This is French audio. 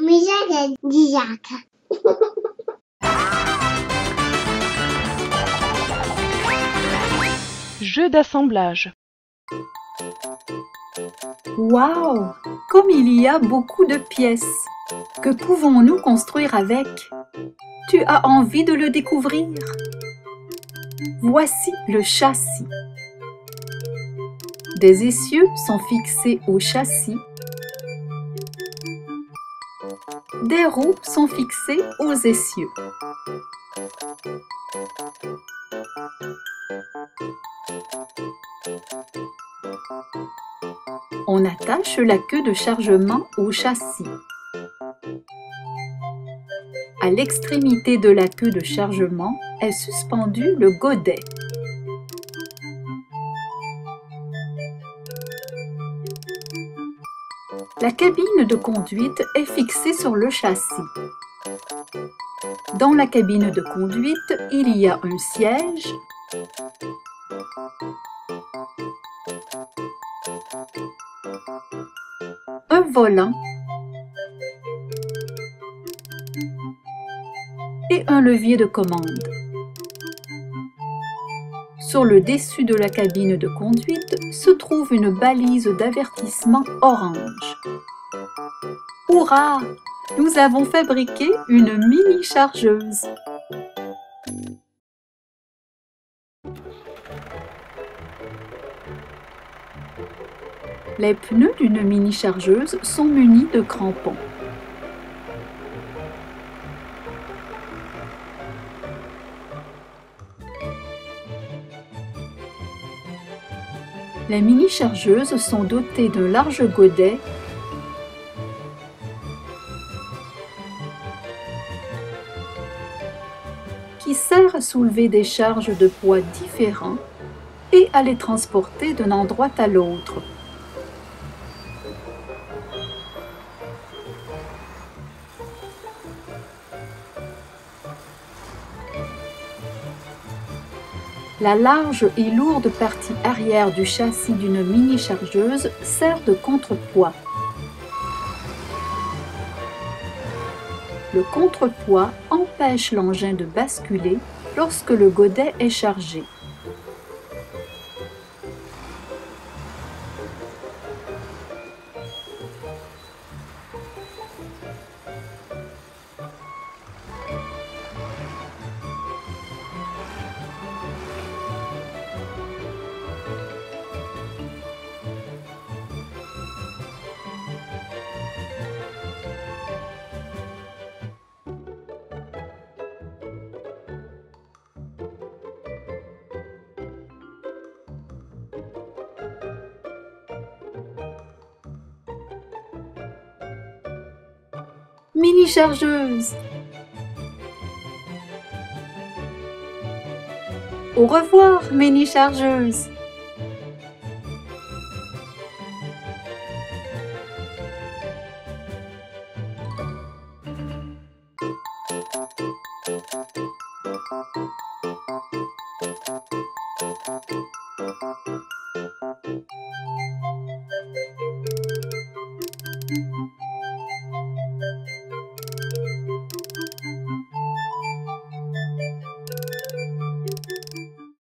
Michel dit Jacques. Jeu d'assemblage. Waouh! Comme il y a beaucoup de pièces! Que pouvons-nous construire avec? Tu as envie de le découvrir? Voici le châssis. Des essieux sont fixés au châssis. Des roues sont fixées aux essieux. On attache la queue de chargement au châssis. À l'extrémité de la queue de chargement est suspendu le godet. La cabine de conduite est fixée sur le châssis. Dans la cabine de conduite, il y a un siège, un volant et un levier de commande. Sur le dessus de la cabine de conduite se trouve une balise d'avertissement orange. Hurrah! Nous avons fabriqué une mini-chargeuse. Les pneus d'une mini-chargeuse sont munis de crampons. Les mini-chargeuses sont dotées d'un large godet qui sert à soulever des charges de poids différents et à les transporter d'un endroit à l'autre. La large et lourde partie arrière du châssis d'une mini-chargeuse sert de contrepoids. Le contrepoids empêche l'engin de basculer lorsque le godet est chargé. Mini-chargeuse! Au revoir, mini-chargeuse!